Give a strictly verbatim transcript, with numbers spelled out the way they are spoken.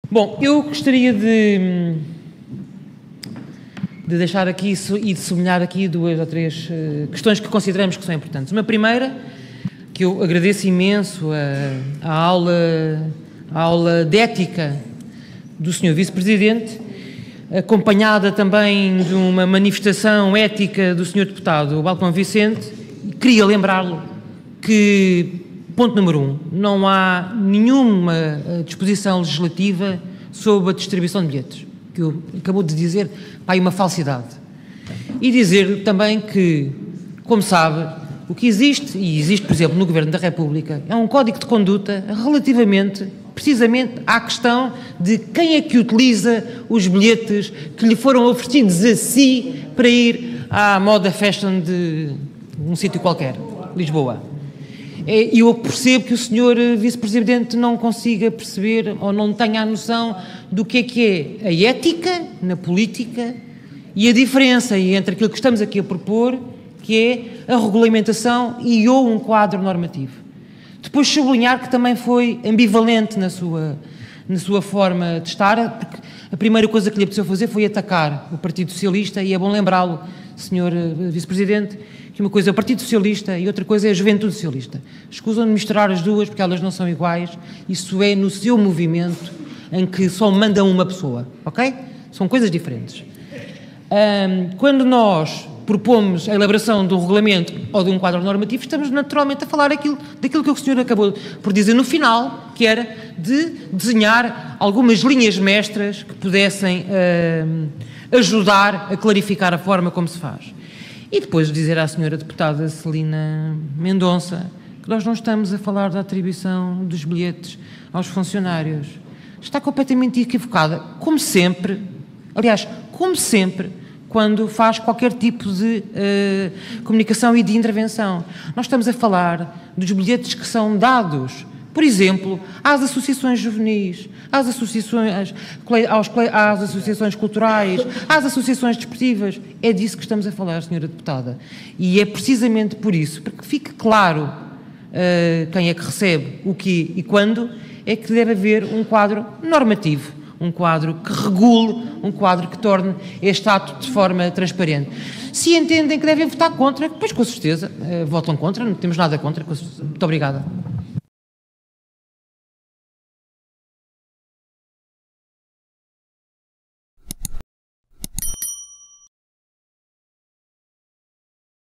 Bom, eu gostaria de, de deixar aqui e de sublinhar aqui duas ou três questões que consideramos que são importantes. Uma primeira, que eu agradeço imenso a, a, aula, a aula de ética do senhor Vice-Presidente, acompanhada também de uma manifestação ética do senhor Deputado Balcão Vicente. Queria lembrá-lo que, ponto número um, não há nenhuma disposição legislativa sobre a distribuição de bilhetes, que eu acabou de dizer, há uma falsidade. E dizer também que, como sabe, o que existe, e existe, por exemplo, no Governo da República, é um código de conduta relativamente, precisamente, à questão de quem é que utiliza os bilhetes que lhe foram oferecidos a si para ir à moda fashion de um sítio qualquer, Lisboa. E eu percebo que o senhor Vice-Presidente não consiga perceber ou não tenha a noção do que é que é a ética na política e a diferença entre aquilo que estamos aqui a propor, que é a regulamentação e ou um quadro normativo. Depois sublinhar que também foi ambivalente na sua, na sua forma de estar, porque a primeira coisa que lhe apeteceu fazer foi atacar o Partido Socialista, e é bom lembrá-lo, senhor Vice-Presidente, que uma coisa é o Partido Socialista e outra coisa é a Juventude Socialista. Escusam de misturar as duas porque elas não são iguais. Isso é no seu movimento em que só manda uma pessoa, ok? São coisas diferentes. Um, quando nós propomos a elaboração de um regulamento ou de um quadro normativo, estamos naturalmente a falar aquilo, daquilo que o senhor acabou por dizer no final, que era de desenhar algumas linhas mestras que pudessem uh, ajudar a clarificar a forma como se faz. E depois dizer à senhora deputada Celina Mendonça que nós não estamos a falar da atribuição dos bilhetes aos funcionários. Está completamente equivocada, como sempre, aliás, como sempre, quando faz qualquer tipo de uh, comunicação e de intervenção. Nós estamos a falar dos bilhetes que são dados, por exemplo, às associações juvenis, às associações, aos, às associações culturais, às associações desportivas. É disso que estamos a falar, senhora Deputada. E é precisamente por isso, porque fique claro uh, quem é que recebe o quê e quando, é que deve haver um quadro normativo, um quadro que regule, um quadro que torne este ato de forma transparente. Se entendem que devem votar contra, pois com certeza uh, votam contra, não temos nada contra. Muito obrigada.